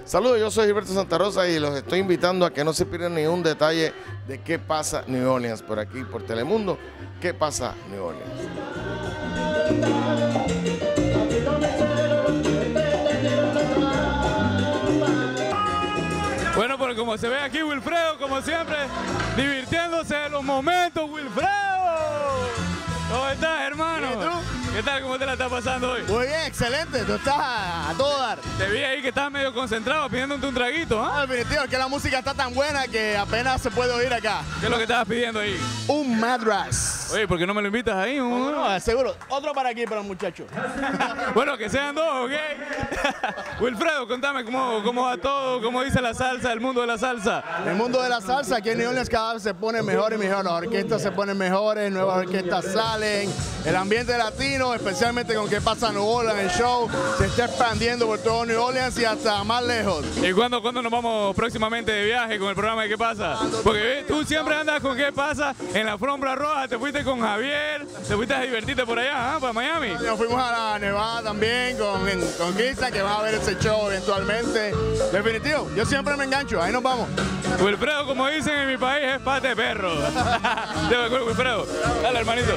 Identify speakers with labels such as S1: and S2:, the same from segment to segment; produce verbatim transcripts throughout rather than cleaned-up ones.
S1: Saludos, yo soy Gilberto Santa Rosa y los estoy invitando a que no se pierdan ni un detalle de qué pasa New Orleans por aquí, por Telemundo. ¿Qué pasa New Orleans?
S2: Bueno, pero como se ve aquí, Wilfredo, como siempre, divirtiéndose en los momentos, Wilfredo. ¿Cómo estás, hermano?
S3: ¿Y tú?
S2: ¿Qué tal? ¿Cómo te la estás pasando hoy?
S3: Muy bien, excelente. Tú estás a, a todo dar.
S2: Te vi ahí que estabas medio concentrado pidiéndote un traguito, ¿ah?
S3: Ah, definitivo, es que la música está tan buena que apenas se puede oír acá.
S2: ¿Qué es lo que estabas pidiendo ahí?
S3: Un Madras.
S2: Oye, ¿por qué no me lo invitas ahí?
S3: No, no, seguro. Otro para aquí, para los muchachos.
S2: Bueno, que sean dos, ¿ok? Wilfredo, contame cómo, cómo va todo, cómo dice la salsa, el mundo de la salsa.
S3: El mundo de la salsa aquí en New Orleans cada vez se pone mejor y mejor. Las orquestas se ponen mejores, nuevas orquestas salen. El ambiente latino, especialmente con qué pasa en New Orleans, el show, se está expandiendo por todo New Orleans y hasta más lejos.
S2: ¿Y cuándo, cuándo nos vamos próximamente de viaje con el programa de ¿Qué pasa? Porque ¿eh? tú siempre andas con ¿Qué pasa? En la alfombra roja, te fuiste con Javier, te fuiste a divertirte por allá, ¿ah? Para Miami.
S3: Nos fuimos a la Nevada también con, con Giza, que va a ver ese show eventualmente. Definitivo, yo siempre me engancho, ahí nos vamos.
S2: Wilfredo, como dicen en mi país, es pate de perro. ¿Te acuerdas, Wilfredo? Dale, hermanito.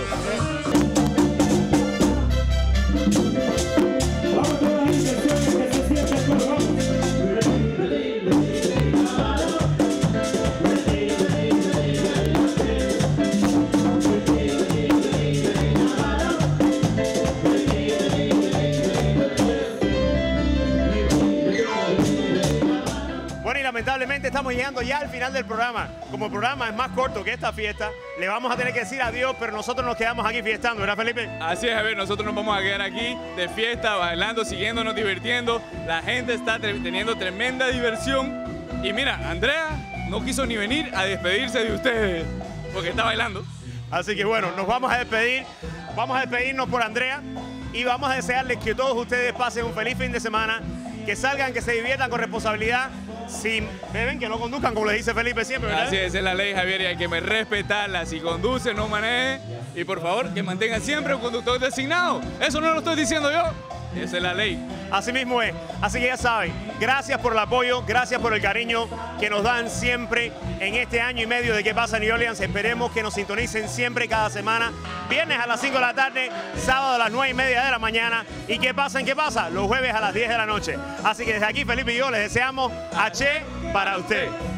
S4: Bueno, y lamentablemente estamos llegando ya al final del programa. Como el programa es más corto que esta fiesta, le vamos a tener que decir adiós, pero nosotros nos quedamos aquí fiestando, ¿verdad, Felipe?
S2: Así es, a ver, nosotros nos vamos a quedar aquí de fiesta, bailando, siguiéndonos, divirtiendo. La gente está teniendo tremenda diversión. Y mira, Andrea no quiso ni venir a despedirse de ustedes porque está bailando.
S4: Así que bueno, nos vamos a despedir. Vamos a despedirnos por Andrea y vamos a desearles que todos ustedes pasen un feliz fin de semana, que salgan, que se diviertan con responsabilidad. Si beben, que no conduzcan, como le dice Felipe siempre, ¿verdad?
S2: Así es, esa es la ley, Javier, y hay que respetarla. Si conduce, no maneje. Y por favor, que mantenga siempre un conductor designado. Eso no lo estoy diciendo yo. Esa es la ley.
S4: Así mismo es. Así que ya saben, gracias por el apoyo, gracias por el cariño que nos dan siempre en este año y medio de ¿Qué pasa New Orleans? Esperemos que nos sintonicen siempre cada semana. Viernes a las cinco de la tarde, sábado a las nueve y media de la mañana. ¿Y qué pasa en ¿Qué pasa? Los jueves a las diez de la noche. Así que desde aquí, Felipe y yo les deseamos H para usted.